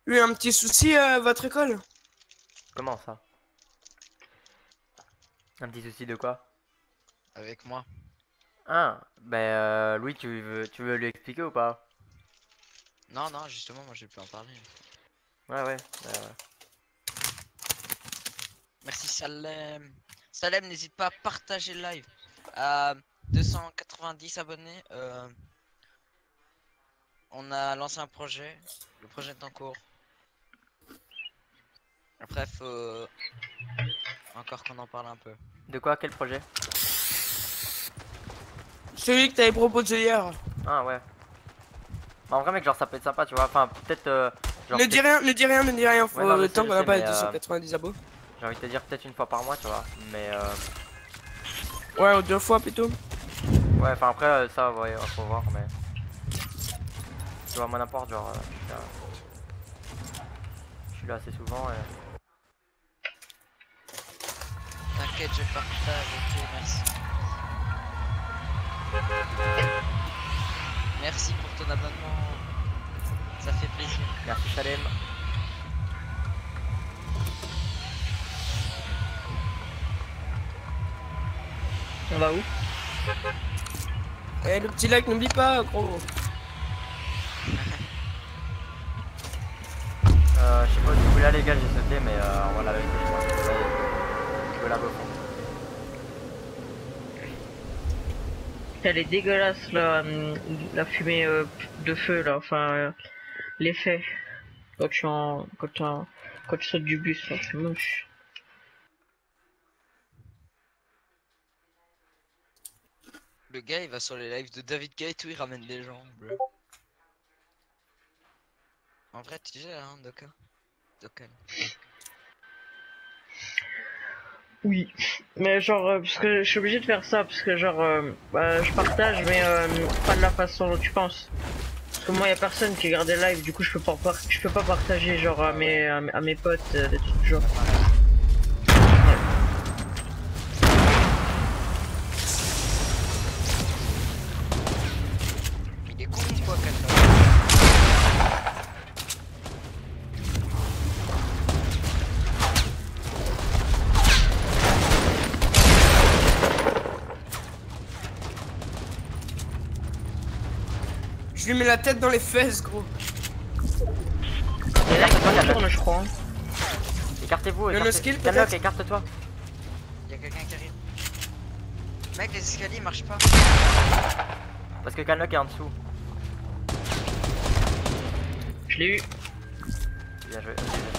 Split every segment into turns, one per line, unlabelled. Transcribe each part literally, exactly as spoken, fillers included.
eu un petit souci à votre école?
Comment ça? Un petit souci de quoi?
Avec moi.
Ah, ben euh, Louis, tu veux, tu veux lui expliquer ou pas?
Non, non, justement, moi, je vais plus en parler.
Ouais, ouais, ouais, ouais.
Merci, Salem. Salem, n'hésite pas à partager le live. À deux cent quatre-vingt-dix abonnés, euh, on a lancé un projet. Le projet est en cours. Après, faut encore qu'on en parle un peu.
De quoi? Quel projet?
Celui que t'avais proposé hier.
Ah, ouais. Bah, en vrai, mec, genre, ça peut être sympa, tu vois. Enfin, peut-être. euh, genre,
Ne dis
peut-être-
rien, ne dis rien, ne dis rien.
Ouais,
Faut
non, je
le
sais,
temps
je
qu'on n'a
sais,
pas
mais
les
euh,
deux cent quatre-vingt-dix abos.
j'ai envie de te dire peut-être une fois par mois, tu vois. Mais euh,
Ouais, ou deux fois plutôt.
ouais, enfin, après, euh, ça, ouais, faut voir, mais. Tu vois, moi, n'importe, genre, euh, je suis là, je suis là assez souvent et.
T'inquiète, je partage. Ok, merci. Merci pour ton abonnement. Ça fait plaisir.
Merci, Salem.
On va où?
Et le petit like, n'oublie pas, gros.
Euh, je sais pas où vous voulez aller, les gars, j'ai sauté, mais euh, on va la vérité, je crois. Je veux la refondre.
Elle est dégueulasse là, hum, la fumée euh, de feu là, enfin euh, l'effet quand tu en quand tu en- quand tu sautes du bus là, c'est moche.
Le gars, il va sur les lives de David Gate où il ramène des gens. Bleu. En vrai, tu gères, hein, Doka. Doka.
Oui, mais genre euh, parce que je suis obligé de faire ça parce que genre euh, bah, je partage mais euh, pas de la façon dont tu penses. Parce que moi y a personne qui regarde les lives, du coup je peux pas par- je peux pas partager genre à mes à, mes- à mes potes euh, des trucs du genre.
Il est con ou quoi, Kalma?
Je lui mets la tête dans les fesses, gros.
Et là
Écarte-toi,
il
Canlock.
tourne je crois. Hein.
Écartez-vous,
Le
écartez...
no-skill,
Canlock,
peut-être?
écarte-toi.
Y'a quelqu'un qui arrive. Mec, les escaliers marchent pas.
Parce que Canlock est en dessous.
Je l'ai eu.
Bien joué.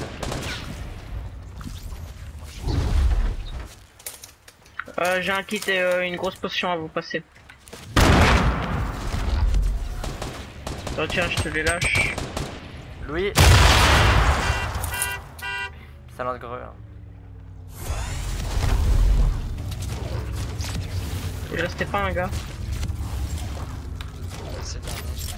Euh, j'ai un kit et euh, une grosse potion à vous passer. Oh, tiens, je te les lâche.
Louis. Ça lance greu. Hein.
Il restait pas un gars.
C'est bien.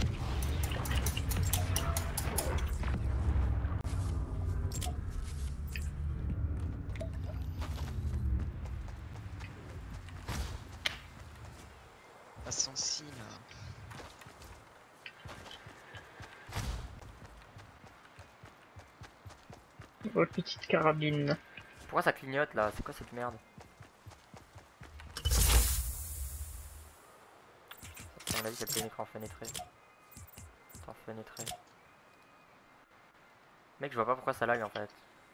À son signe.
Oh, petite carabine.
Pourquoi ça clignote là? C'est quoi cette merde? À mon avis, c'est le écran fenêtré. Écran fenêtré. Mec, je vois pas pourquoi ça lag en fait.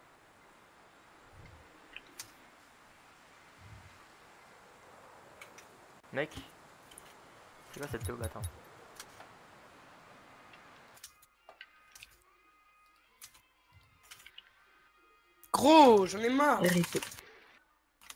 Mec, c'est quoi cette daube? Attends.
Gros, j'en ai marre.
R I P.